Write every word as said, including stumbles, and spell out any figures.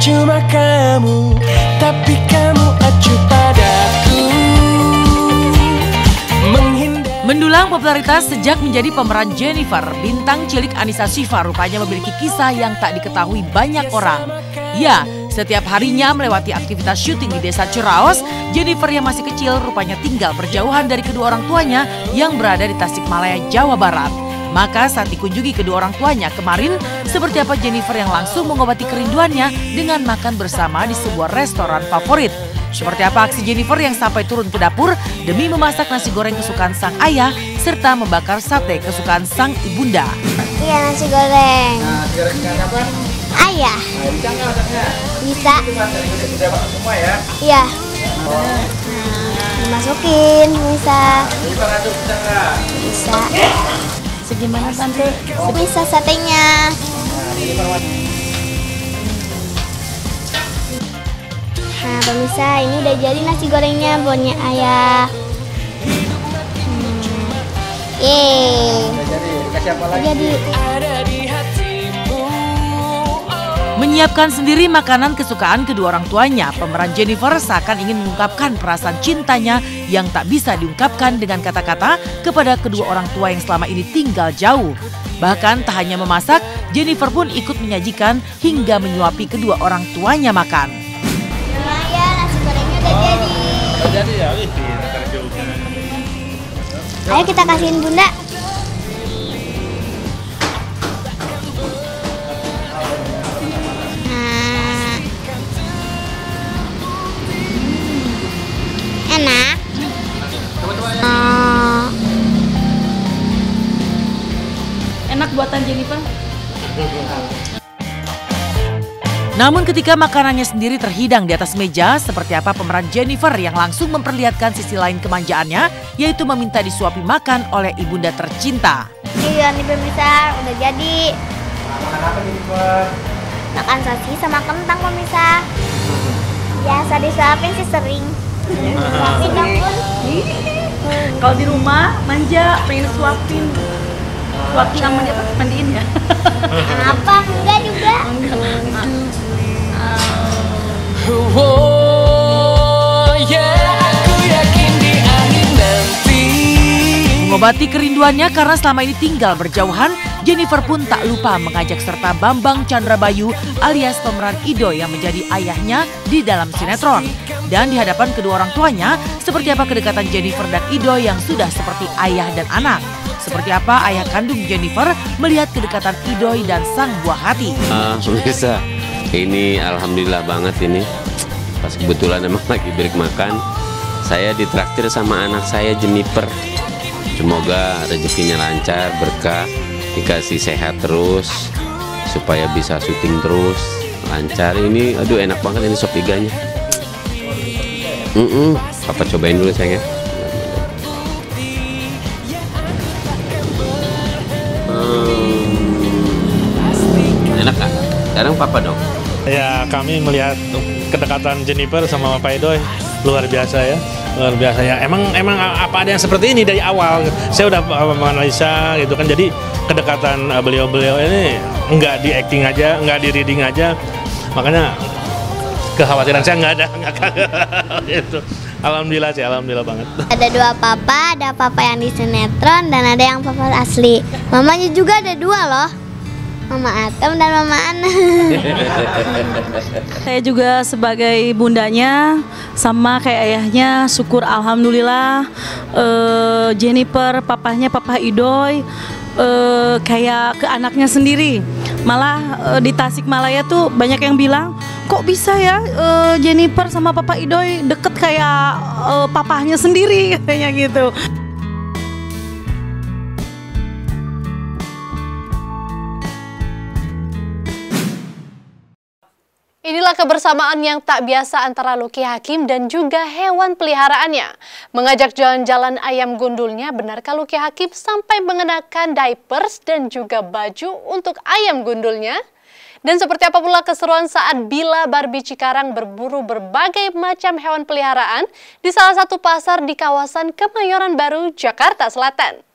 cuma kamu, tapi kamu acuh padaku. Mendulang popularitas sejak menjadi pemeran Jennifer, bintang cilik Annisa Shiva rupanya memiliki kisah yang tak diketahui banyak orang. Ya, setiap harinya melewati aktivitas syuting di desa Ciraos, Jennifer yang masih kecil rupanya tinggal berjauhan dari kedua orang tuanya yang berada di Tasikmalaya, Jawa Barat. Maka saat dikunjungi kedua orang tuanya kemarin, seperti apa Jennifer yang langsung mengobati kerinduannya dengan makan bersama di sebuah restoran favorit. Seperti apa aksi Jennifer yang sampai turun ke dapur demi memasak nasi goreng kesukaan sang ayah serta membakar sate kesukaan sang ibunda. Iya, nasi goreng. Nah, nasi goreng kesukaan apa? Ayah. Nah, bisa nggak masaknya? Bisa. Itu masak udah masak semua ya? Iya. Oh. Nah, dimasukin bisa. Bisa ngaduk bisa nggak? Bisa. Segimana tante? Bisa satenya. Nah, ini perwan. Nah pemirsa, ini udah jadi nasi gorengnya punya ayah. Hmm. Yeay. Udah jadi, dikasih apa lagi? Jadi. Menyiapkan sendiri makanan kesukaan kedua orang tuanya, pemeran Jennifer seakan ingin mengungkapkan perasaan cintanya yang tak bisa diungkapkan dengan kata-kata kepada kedua orang tua yang selama ini tinggal jauh. Bahkan tak hanya memasak, Jennifer pun ikut menyajikan hingga menyuapi kedua orang tuanya makan. Udah jadi. Udah jadi ya, wih, pintar juga. Ayo kita kasihin bunda. Nah, enak. Oh. Enak buatan Jennifer. Namun ketika makanannya sendiri terhidang di atas meja, seperti apa pemeran Jennifer yang langsung memperlihatkan sisi lain kemanjaannya, yaitu meminta disuapi makan oleh ibunda tercinta. Iya nih pemirsa, udah jadi. Makan apa nih, Pak? Makan sosis sama kentang pemirsa. Biasa disuapin sih sering. Suapin dong Bun. Kalau di rumah manja, pengen suapin. Suapin sama dia tuh mandiin ya. Apa? Enggak juga. Oh, yeah, aku yakin di akhir nanti. Mengobati kerinduannya karena selama ini tinggal berjauhan, Jennifer pun tak lupa mengajak serta Bambang Chandrabayu alias pemeran Ido yang menjadi ayahnya di dalam sinetron. Dan di hadapan kedua orang tuanya, seperti apa kedekatan Jennifer dan Ido yang sudah seperti ayah dan anak. Seperti apa ayah kandung Jennifer melihat kedekatan Idoy dan sang buah hati. Uh, pemirsa, ini alhamdulillah banget ini. Pas kebetulan emang lagi break makan, saya ditraktir sama anak saya Jennifer. Semoga rezekinya lancar, berkah, dikasih sehat terus, supaya bisa syuting terus, lancar. Ini, aduh enak banget ini sop iganya. Mm -mm. Papa cobain dulu sayang ya. Enak kan? Sekarang papa dong. Ya kami melihat kedekatan Jennifer sama Pak Idoy luar biasa ya, luar biasa ya. Emang emang apa ada yang seperti ini dari awal? Saya udah menganalisa gitu kan. Jadi kedekatan beliau-beliau ini nggak di acting aja, nggak di reading aja. Makanya kekhawatiran saya nggak ada, nggak gitu. Alhamdulillah sih, alhamdulillah banget. Ada dua papa, ada papa yang di sinetron dan ada yang papa asli. Mamanya juga ada dua loh. Mama Atom dan Mama Ana. Saya juga sebagai bundanya sama kayak ayahnya, syukur alhamdulillah. uh, Jennifer, papahnya Papa Idoy, uh, kayak ke anaknya sendiri. Malah uh, di Tasikmalaya tuh banyak yang bilang, kok bisa ya uh, Jennifer sama Papa Idoy deket kayak uh, papahnya sendiri katanya gitu. Inilah kebersamaan yang tak biasa antara Lucky Hakim dan juga hewan peliharaannya. Mengajak jalan-jalan ayam gundulnya, benarkah Lucky Hakim sampai mengenakan diapers dan juga baju untuk ayam gundulnya? Dan seperti apa pula keseruan saat Bila Barbie Cikarang berburu berbagai macam hewan peliharaan di salah satu pasar di kawasan Kemayoran Baru, Jakarta Selatan.